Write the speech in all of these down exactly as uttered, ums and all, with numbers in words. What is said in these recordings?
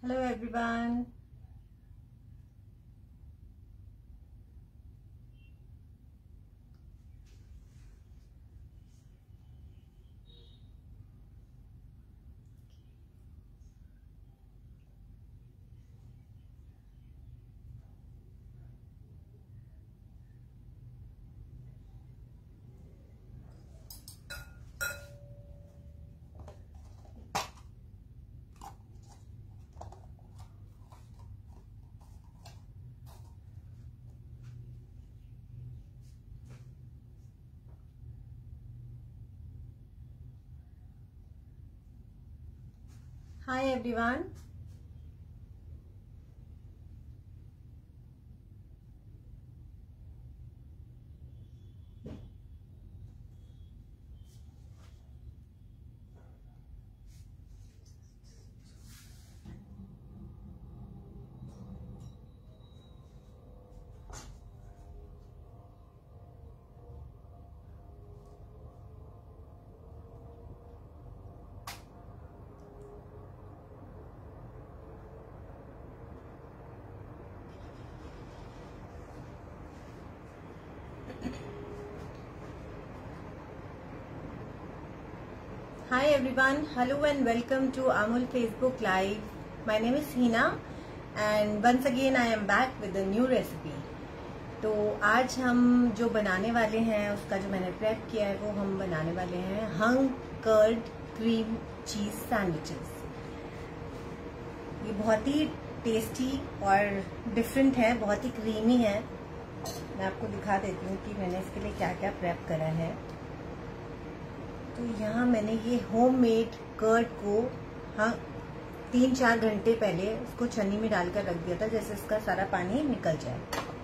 Hello everyone. Hi everyone. Hi everyone, hello and welcome to Amul Facebook Live. My name is Hina and once again I am back with a new recipe. तो आज हम जो बनाने वाले हैं उसका जो मैंने प्रेप किया है वो हम बनाने वाले हैं hung curd cream cheese sandwiches. ये बहुत ही टेस्टी और डिफरेंट है, बहुत ही क्रीमी है। मैं आपको दिखा देती हूँ कि मैंने इसके लिए क्या क्या प्रेप करा है। तो यहाँ मैंने ये होममेड कर्ड को हाँ तीन चार घंटे पहले इसको छन्नी में डालकर रख दिया था, जैसे इसका सारा पानी निकल जाए।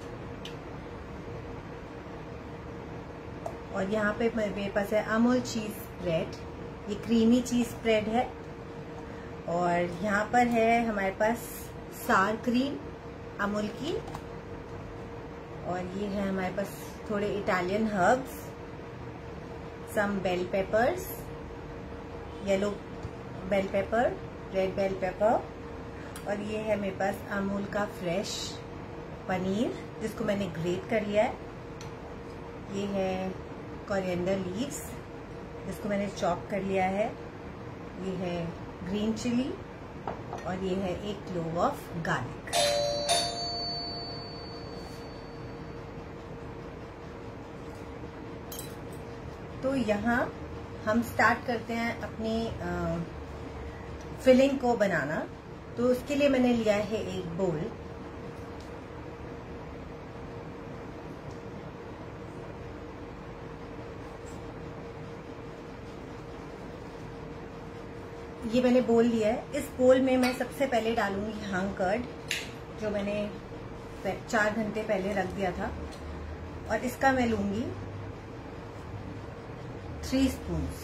और यहाँ पे मेरे पास है अमूल चीज स्प्रेड, ये क्रीमी चीज स्प्रेड है। और यहाँ पर है हमारे पास सार क्रीम अमूल की, और ये है हमारे पास थोड़े Italian herbs, some bell peppers, yellow bell pepper, red bell pepper, और ये है मेरे पास अमूल का फ्रेश पनीर जिसको मैंने ग्रेट कर लिया है। ये है कोरिएंडर लीव्स जिसको मैंने चॉप कर लिया है। ये है ग्रीन चिली और ये है एक क्लोव ऑफ गार्लिक। तो यहाँ हम स्टार्ट करते हैं अपनी आ, फिलिंग को बनाना। तो उसके लिए मैंने लिया है एक बोल। ये मैंने बोल लिया है। इस बोल में मैं सबसे पहले डालूंगी हंग कर्ड जो मैंने चार घंटे पहले रख दिया था, और इसका मैं लूंगी थ्री स्पून्स।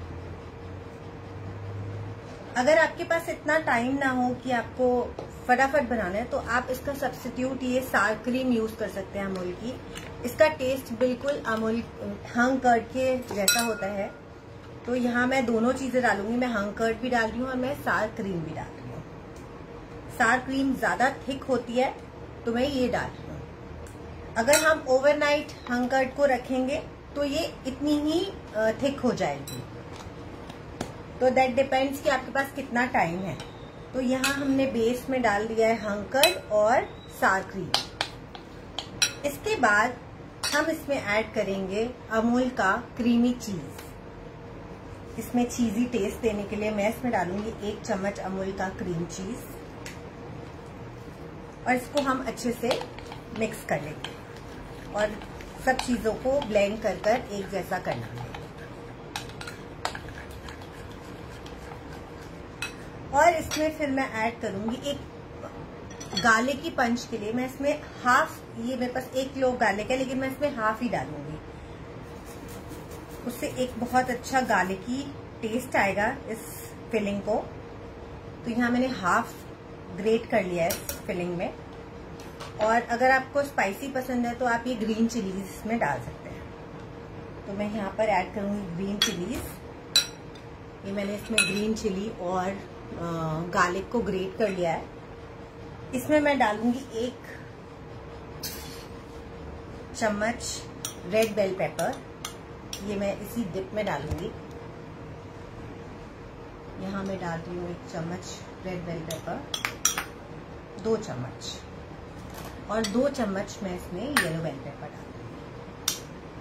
अगर आपके पास इतना टाइम ना हो कि आपको फटाफट बनाना है तो आप इसका सब्स्टिट्यूट ये सार क्रीम यूज कर सकते हैं अमूल की। इसका टेस्ट बिल्कुल अमूल हंग कर्ड के जैसा होता है। तो यहाँ मैं दोनों चीजें डालूंगी, मैं हंग कर्ड भी डाल रही हूँ और मैं सार क्रीम भी डाल रही हूँ। सार क्रीम ज्यादा थिक होती है तो मैं ये डाल रही हूँ। अगर हम ओवरनाइट हंग कर्ड को रखेंगे तो ये इतनी ही थिक हो जाएगी। तो दैट डिपेंड्स कि आपके पास कितना टाइम है। तो यहाँ हमने बेस में डाल दिया है हंग कर्ड और सार क्रीम। इसके बाद हम इसमें ऐड करेंगे अमूल का क्रीमी चीज। इसमें चीजी टेस्ट देने के लिए मैं इसमें डालूंगी एक चम्मच अमूल का क्रीम चीज, और इसको हम अच्छे से मिक्स कर लेंगे और सब चीजों को ब्लेंड कर कर एक जैसा करना है। और इसमें फिर मैं ऐड करूंगी एक गार्लिक की पंच के लिए। मैं इसमें हाफ, ये मेरे पास एक किलो गार्लिक है लेकिन मैं इसमें हाफ ही डालूंगी, उससे एक बहुत अच्छा गार्लिकी टेस्ट आएगा इस फिलिंग को। तो यहाँ मैंने हाफ ग्रेट कर लिया है इस फिलिंग में। और अगर आपको स्पाइसी पसंद है तो आप ये ग्रीन चिलीज इसमें डाल सकते हैं। तो मैं यहाँ पर ऐड करूंगी ग्रीन चिलीज। ये मैंने इसमें ग्रीन चिली और गार्लिक को ग्रेट कर लिया है। इसमें मैं डालूंगी एक चम्मच रेड बेल पेपर, ये मैं इसी डिप में डालूंगी। यहाँ मैं डाल रही हूँ एक चम्मच रेड बेल पेपर, दो चम्मच, और दो चम्मच मैं इसमें येलो बेल पेपर डाल दूंगी।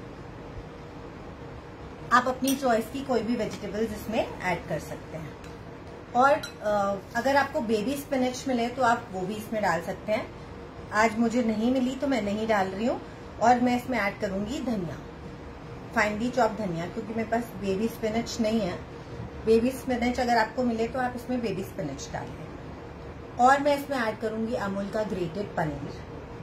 आप अपनी चॉइस की कोई भी वेजिटेबल्स इसमें ऐड कर सकते हैं। और अगर आपको बेबी स्पिनच मिले तो आप वो भी इसमें डाल सकते हैं। आज मुझे नहीं मिली तो मैं नहीं डाल रही हूँ। और मैं इसमें ऐड करूंगी धनिया, फाइनली चॉप धनिया, क्योंकि मेरे पास बेबी स्पिनच नहीं है। बेबी स्पिनच अगर आपको मिले तो आप इसमें बेबी स्पिनच डालिए। और मैं इसमें ऐड करूंगी अमूल का ग्रेटेड पनीर।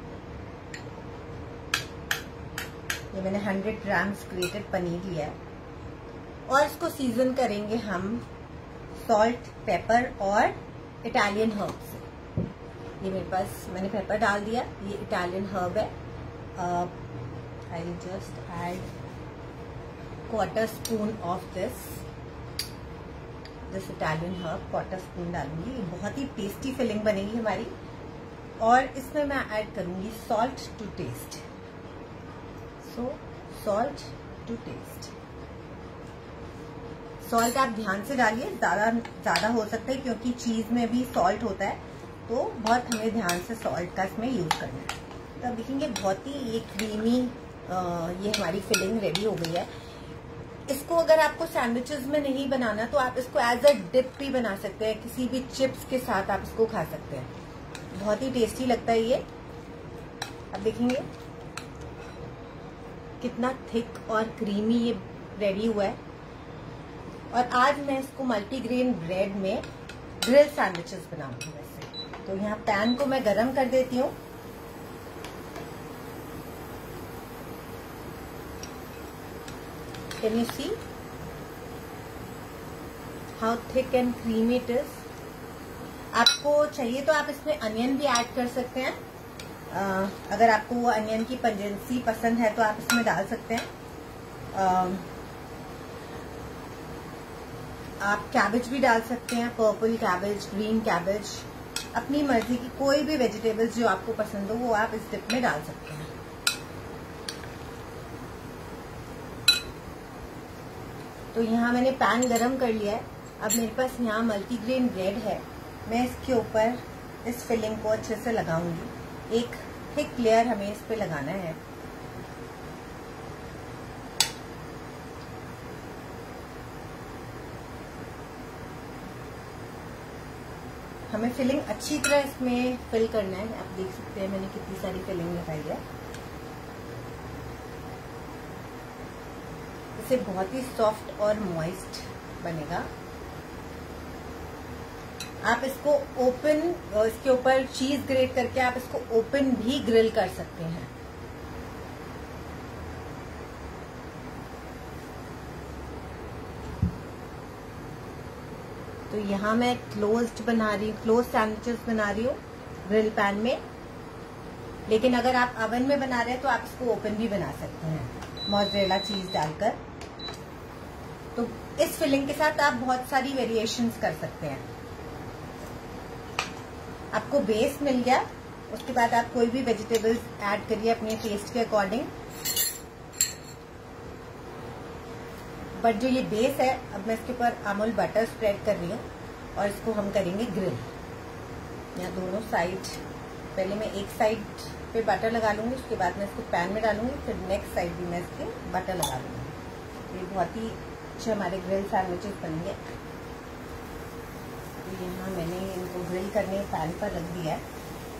ये मैंने सौ ग्राम्स ग्रेटेड पनीर लिया है। और इसको सीजन करेंगे हम सॉल्ट, पेपर और इटालियन हर्ब से। ये मेरे पास मैंने पेपर डाल दिया, ये इटालियन हर्ब है। I will just add quarter spoon of this this Italian herb, quarter spoon डालूंगी। ये बहुत ही टेस्टी फिलिंग बनेगी हमारी। और इसमें मैं ऐड करूंगी salt to taste. So salt to taste. Salt आप ध्यान से डालिए, ज्यादा ज्यादा हो सकता है क्योंकि चीज में भी सॉल्ट होता है, तो बहुत हमें ध्यान से सॉल्ट का इसमें यूज करना है। तो अब देखेंगे बहुत ही ये क्रीमी ये हमारी फिलिंग रेडी हो गई है। इसको अगर आपको सैंडविचेस में नहीं बनाना तो आप इसको एज अ डिप भी बना सकते हैं, किसी भी चिप्स के साथ आप इसको खा सकते हैं। बहुत ही टेस्टी लगता है ये। अब देखेंगे कितना थिक और क्रीमी ये रेडी हुआ है। और आज मैं इसको मल्टीग्रेन ब्रेड में ग्रिल सैंडविचेस बनाऊंगी वैसे। तो यहाँ पैन को मैं गरम कर देती हूँ। Can you see how thick and creamy it is. आपको चाहिए तो आप इसमें अनियन भी ऐड कर सकते हैं। आ, अगर आपको वो अनियन की पंजेंसी पसंद है तो आप इसमें डाल सकते हैं। आ, आप कैबेज भी डाल सकते हैं, पर्पल कैबेज, ग्रीन कैबेज, अपनी मर्जी की कोई भी वेजिटेबल्स जो आपको पसंद हो वो आप इस डिप में डाल सकते हैं। तो यहाँ मैंने पैन गरम कर लिया है। अब मेरे पास यहाँ मल्टीग्रेन ब्रेड है। मैं इसके ऊपर इस फिलिंग को अच्छे से लगाऊंगी। एक थिक लेयर हमें इस पे लगाना है। हमें फिलिंग अच्छी तरह इसमें फिल करना है। आप देख सकते हैं मैंने कितनी सारी फिलिंग लगाई है। इससे बहुत ही सॉफ्ट और मॉइस्ट बनेगा। आप इसको ओपन, इसके ऊपर चीज ग्रेट करके आप इसको ओपन भी ग्रिल कर सकते हैं। तो यहाँ मैं क्लोज्ड बना रही हूँ, क्लोज सैंडविचेस बना रही हूँ ग्रिल पैन में। लेकिन अगर आप अवन में बना रहे हैं तो आप इसको ओपन भी बना सकते हैं मोज़रेला चीज डालकर। तो इस फिलिंग के साथ आप बहुत सारी वेरिएशंस कर सकते हैं। आपको बेस मिल गया, उसके बाद आप कोई भी वेजिटेबल्स ऐड करिए अपने टेस्ट के अकॉर्डिंग। बट जो ये बेस है, अब मैं इसके ऊपर अमूल बटर स्प्रेड कर रही हूँ और इसको हम करेंगे ग्रिल। यहाँ दोनों साइड, पहले मैं एक साइड पे बटर लगा लूंगी, उसके बाद मैं इसको पैन में डालूंगी, फिर नेक्स्ट साइड भी मैं इसके बटर लगा लूंगी। ये बहुत ही अच्छे हमारे ग्रिल सैंडविचेस बनेंगे। तो यहाँ मैंने इनको ग्रिल करने पैन पर रख दिया है।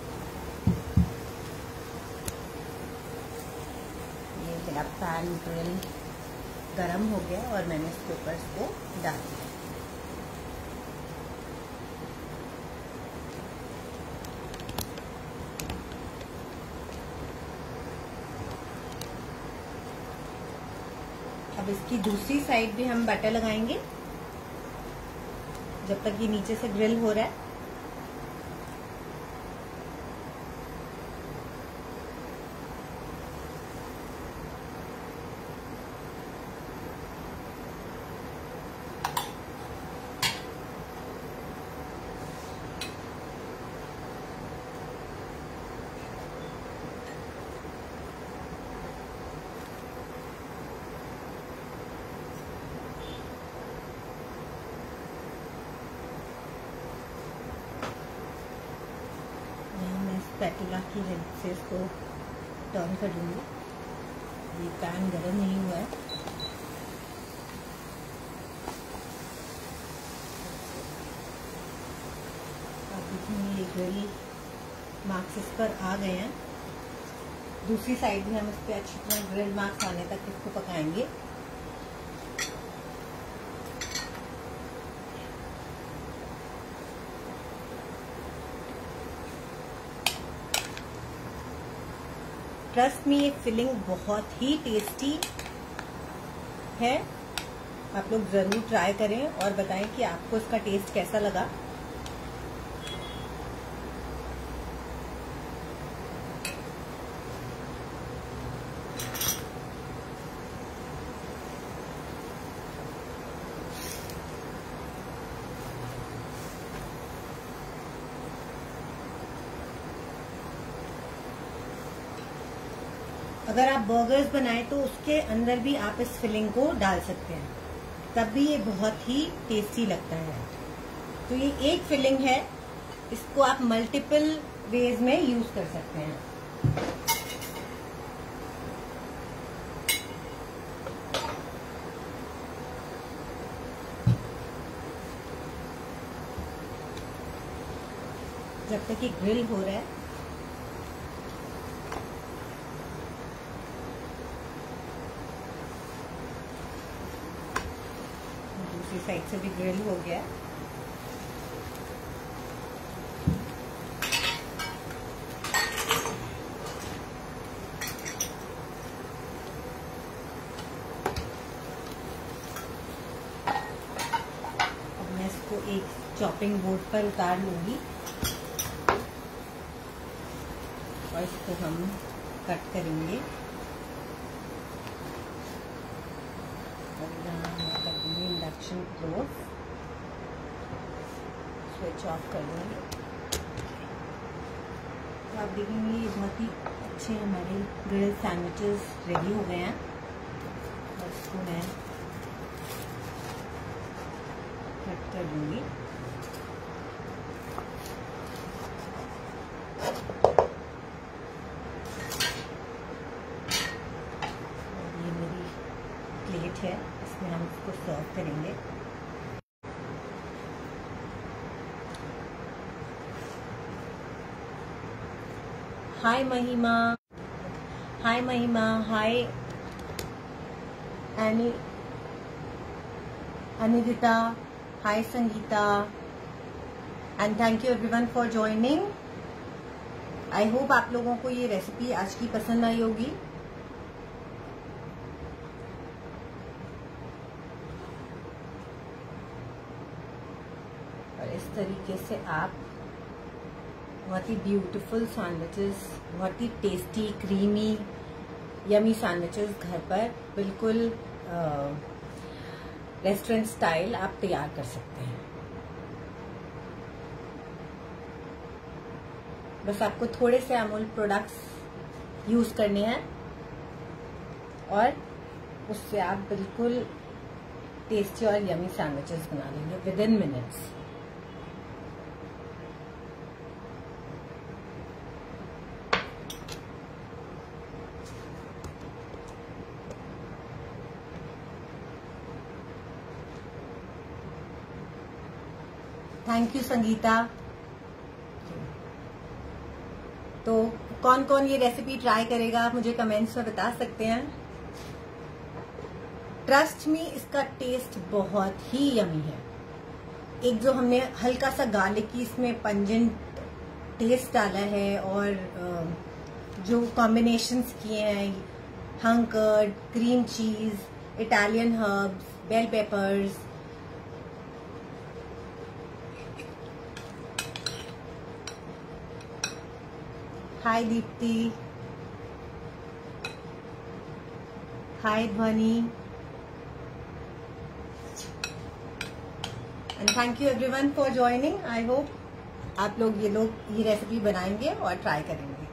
ये मेरा पैन ग्रिल गरम हो गया और मैंने इसके ऊपर इसको डाल दिया। अब इसकी दूसरी साइड भी हम बटर लगाएंगे जब तक ये नीचे से ग्रिल हो रहा है। स्पैटुला की हेल्प से इसको टर्न कर दूंगी। ये पैन गर्म नहीं हुआ है। आप देखेंगे ये ग्रिल मार्क्स इस पर आ गए हैं। दूसरी साइड भी हम इस पर अच्छी तरह ग्रिल मार्क्स आने तक इसको पकाएंगे। ट्रस्ट में ये फिलिंग बहुत ही टेस्टी है। आप लोग जरूर ट्राई करें और बताएं कि आपको इसका टेस्ट कैसा लगा। अगर आप बर्गर्स बनाएं तो उसके अंदर भी आप इस फिलिंग को डाल सकते हैं, तब भी ये बहुत ही टेस्टी लगता है। तो ये एक फिलिंग है, इसको आप मल्टीपल वेज में यूज कर सकते हैं। जब तक ये ग्रिल हो रहा है दूसरी साइड से भी ग्रिल हो गया। अब मैं इसको एक चॉपिंग बोर्ड पर उतार लूंगी और इसको हम कट करेंगे। इंडक्शन क्लोज, स्विच ऑफ कर देंगे। तो आप देखेंगे ये बहुत ही अच्छे हमारे ग्रिल सैंडविचेस रेडी हो गए हैं। और इसको मैं कट कर दूंगी। ये मेरी प्लेट है, इसमें हम इसको सर्व करेंगे। हाय महिमा, हाय महिमा, हाय एनी Anindita, hi Sangeeta, and thank you everyone for joining. I hope आप लोगों को ये रेसिपी आज की पसंद आई होगी। इस तरीके से आप बहुत ही ब्यूटीफुल सैंडविचेस, बहुत ही टेस्टी क्रीमी यमी सैंडविचेस घर पर बिल्कुल रेस्टोरेंट स्टाइल आप तैयार कर सकते हैं। बस आपको थोड़े से अमूल प्रोडक्ट्स यूज करने हैं और उससे आप बिल्कुल टेस्टी और यमी सैंडविचेस बना लेंगे with in minutes. Thank you Sangeeta. तो कौन कौन ये रेसिपी ट्राई करेगा आप मुझे कमेंट्स में बता सकते हैं। ट्रस्ट मी, इसका टेस्ट बहुत ही यमी है। एक जो हमने हल्का सा गार्लिक की इसमें पंजेंट टेस्ट डाला है और जो कॉम्बिनेशंस किए हैं, hung curd, cream cheese, Italian herbs, bell peppers, hi Deepti, hi Dhwani, and thank you everyone for joining. I hope आप लोग ये लोग ये रेसिपी बनाएंगे और ट्राई करेंगे।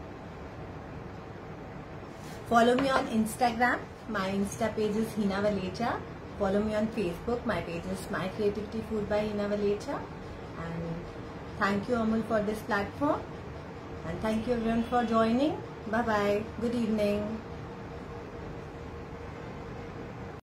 Follow me on Instagram, my insta page is Heena Walecha. Follow me on Facebook, my page is my creativity food by Heena Walecha. And thank you Amul for this platform. And thank you everyone for joining. Bye bye. Good evening.